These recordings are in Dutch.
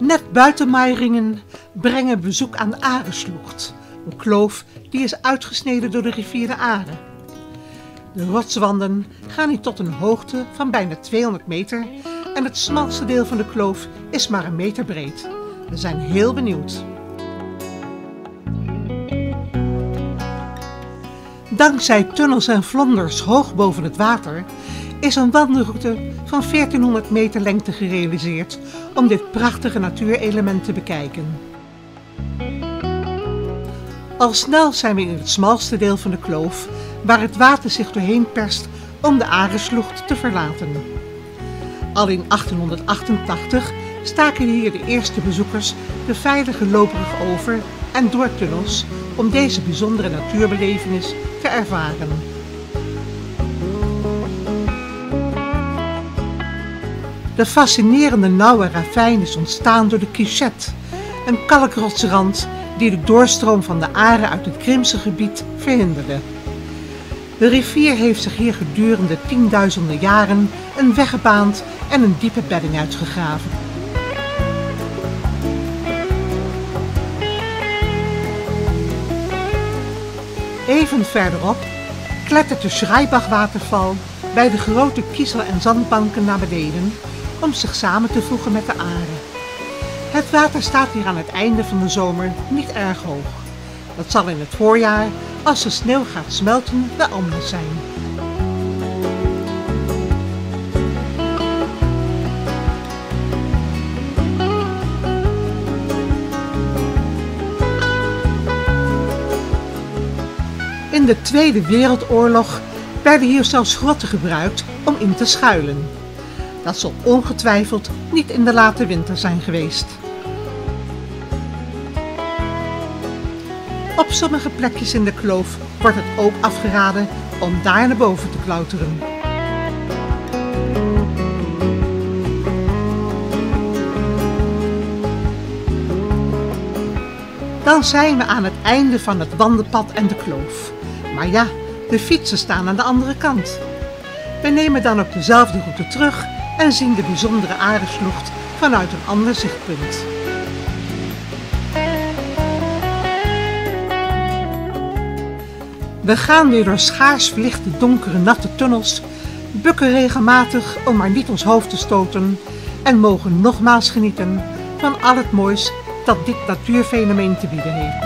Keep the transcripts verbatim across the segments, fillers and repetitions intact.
Net buiten Meiringen brengen we bezoek aan de Areslocht, een kloof die is uitgesneden door de rivier de Are. De rotswanden gaan hier tot een hoogte van bijna tweehonderd meter en het smalste deel van de kloof is maar een meter breed. We zijn heel benieuwd. Dankzij tunnels en vlonders hoog boven het water is een wandelroute van veertienhonderd meter lengte gerealiseerd om dit prachtige natuurelement te bekijken. Al snel zijn we in het smalste deel van de kloof, waar het water zich doorheen perst om de Areslocht te verlaten. Al in achttienhonderdachtentachtig staken hier de eerste bezoekers de veilige loopbrug over en door tunnels om deze bijzondere natuurbelevenis te ervaren. De fascinerende nauwe ravijn is ontstaan door de Quichette, een kalkrotsrand die de doorstroom van de Are uit het Krimse gebied verhinderde. De rivier heeft zich hier gedurende tienduizenden jaren een weg gebaand en een diepe bedding uitgegraven. Even verderop klettert de Schreibach-waterval bij de grote kiezel- en zandbanken naar beneden om zich samen te voegen met de Are. Het water staat hier aan het einde van de zomer niet erg hoog. Dat zal in het voorjaar, als de sneeuw gaat smelten, wel anders zijn. In de Tweede Wereldoorlog werden hier zelfs grotten gebruikt om in te schuilen. Dat zal ongetwijfeld niet in de late winter zijn geweest. Op sommige plekjes in de kloof wordt het ook afgeraden om daar naar boven te klauteren. Dan zijn we aan het einde van het wandelpad en de kloof. Maar ja, de fietsen staan aan de andere kant. We nemen dan op dezelfde route terug en zien de bijzondere Areslocht vanuit een ander zichtpunt. We gaan weer door schaars verlichte donkere natte tunnels, bukken regelmatig om maar niet ons hoofd te stoten en mogen nogmaals genieten van al het moois dat dit natuurfenomeen te bieden heeft.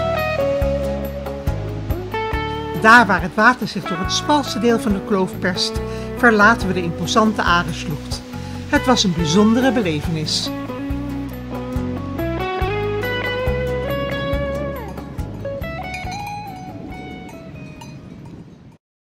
Daar waar het water zich door het smalste deel van de kloof perst, verlaten we de imposante Areslocht. Het was een bijzondere belevenis.